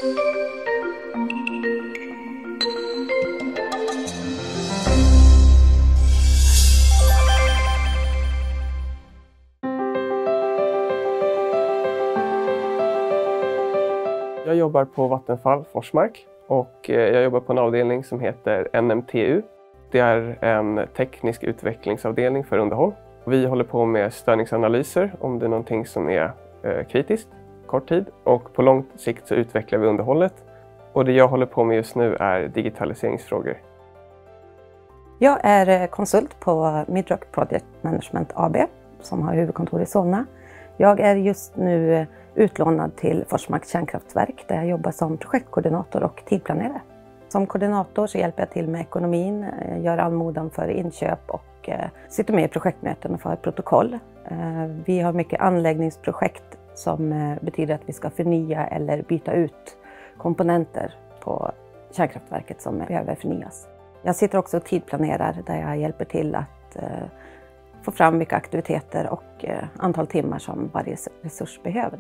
Jag jobbar på Vattenfall Forsmark och jag jobbar på en avdelning som heter NMTU. Det är en teknisk utvecklingsavdelning för underhåll. Vi håller på med störningsanalyser om det är någonting som är kritiskt, kort tid. Och på lång sikt så utvecklar vi underhållet. Och det jag håller på med just nu är digitaliseringsfrågor. Jag är konsult på Midrock Project Management AB som har huvudkontor i Solna. Jag är just nu utlånad till Forsmarks kärnkraftverk där jag jobbar som projektkoordinator och tidplanerare. Som koordinator så hjälper jag till med ekonomin, gör anmodan för inköp och sitter med i projektmöten och för protokoll. Vi har mycket anläggningsprojekt som betyder att vi ska förnya eller byta ut komponenter på kärnkraftverket som behöver förnyas. Jag sitter också och tidplanerar där jag hjälper till att få fram vilka aktiviteter och antal timmar som varje resurs behöver.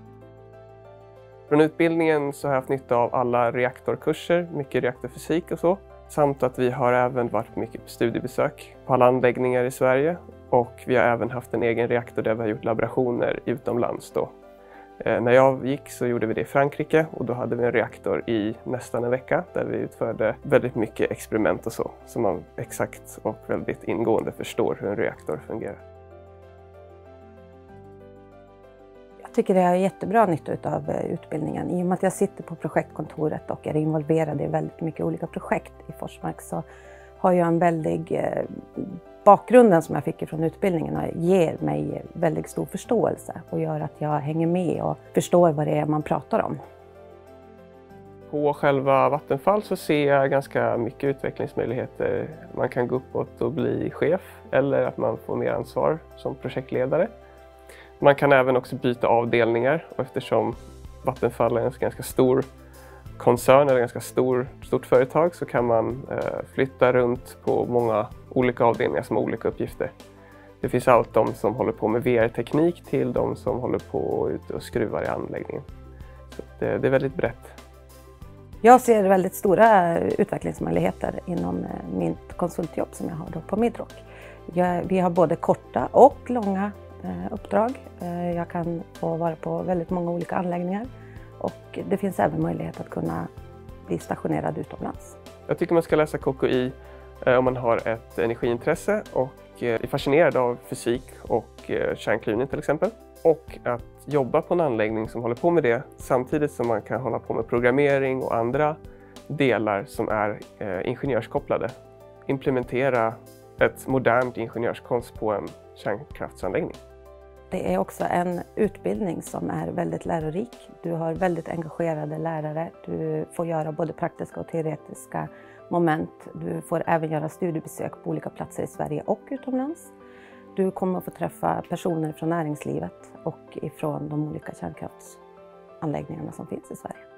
Från utbildningen så har jag haft nytta av alla reaktorkurser, mycket reaktorfysik och så. Samt att vi har även varit mycket på studiebesök på alla anläggningar i Sverige. Och vi har även haft en egen reaktor där vi har gjort laborationer utomlands då. När jag gick så gjorde vi det i Frankrike och då hade vi en reaktor i nästan en vecka där vi utförde väldigt mycket experiment och så man exakt och väldigt ingående förstår hur en reaktor fungerar. Jag tycker det är jättebra nytta av utbildningen. I och med att jag sitter på projektkontoret och är involverad i väldigt mycket olika projekt i Forsmark så har jag en väldig bakgrunden som jag fick från utbildningen och ger mig väldigt stor förståelse och gör att jag hänger med och förstår vad det är man pratar om. På själva Vattenfall så ser jag ganska mycket utvecklingsmöjligheter. Man kan gå uppåt och bli chef eller att man får mer ansvar som projektledare. Man kan även också byta avdelningar och eftersom Vattenfall är en ganska stor koncern eller ganska stort företag så kan man flytta runt på många olika avdelningar som har olika uppgifter. Det finns allt de som håller på med VR-teknik till de som håller på och skruvar i anläggningen. Så det är väldigt brett. Jag ser väldigt stora utvecklingsmöjligheter inom mitt konsultjobb som jag har då på Midrock. Vi har både korta och långa uppdrag. Jag kan få vara på väldigt många olika anläggningar och det finns även möjlighet att kunna bli stationerad utomlands. Jag tycker man ska läsa KKI om man har ett energiintresse och är fascinerad av fysik och kärnklyvning till exempel. Och att jobba på en anläggning som håller på med det samtidigt som man kan hålla på med programmering och andra delar som är ingenjörskopplade. Implementera ett modernt ingenjörskonst på en kärnkraftsanläggning. Det är också en utbildning som är väldigt lärorik. Du har väldigt engagerade lärare. Du får göra både praktiska och teoretiska moment. Du får även göra studiebesök på olika platser i Sverige och utomlands. Du kommer att få träffa personer från näringslivet och ifrån de olika kärnkraftsanläggningarna som finns i Sverige.